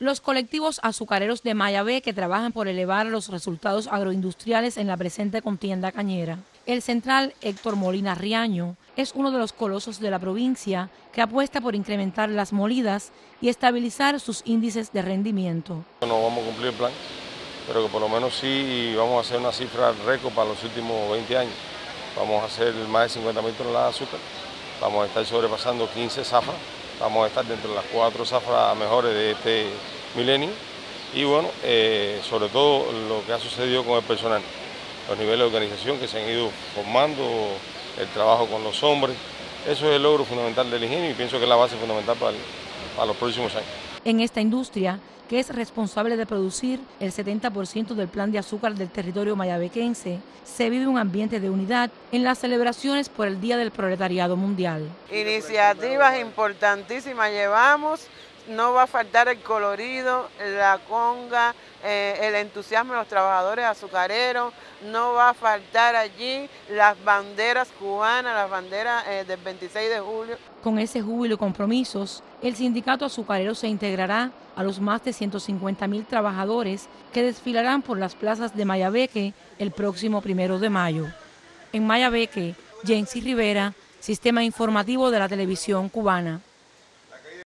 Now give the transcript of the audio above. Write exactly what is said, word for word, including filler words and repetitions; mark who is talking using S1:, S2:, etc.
S1: Los colectivos azucareros de Mayabeque trabajan por elevar los resultados agroindustriales en la presente contienda cañera. El central Héctor Molina Riaño es uno de los colosos de la provincia que apuesta por incrementar las molidas y estabilizar sus índices de rendimiento.
S2: No vamos a cumplir el plan, pero que por lo menos sí vamos a hacer una cifra récord para los últimos veinte años. Vamos a hacer más de cincuenta mil toneladas de azúcar, vamos a estar sobrepasando quince zafras, vamos a estar dentro de las cuatro zafras mejores de este milenio y bueno, eh, sobre todo lo que ha sucedido con el personal, los niveles de organización que se han ido formando, el trabajo con los hombres, eso es el logro fundamental del ingenio y pienso que es la base fundamental para, el, para los próximos años.
S1: En esta industria, que es responsable de producir el setenta por ciento del plan de azúcar del territorio mayabequense, se vive un ambiente de unidad en las celebraciones por el Día del Proletariado Mundial.
S3: Iniciativas importantísimas llevamos, no va a faltar el colorido, la conga, eh, el entusiasmo de los trabajadores azucareros, no va a faltar allí las banderas cubanas, las banderas eh, del veintiséis de julio.
S1: Con ese júbilo y compromisos, el sindicato azucarero se integrará a los más de ciento cincuenta mil trabajadores que desfilarán por las plazas de Mayabeque el próximo primero de mayo. En Mayabeque, Jency Rivera, Sistema Informativo de la Televisión Cubana.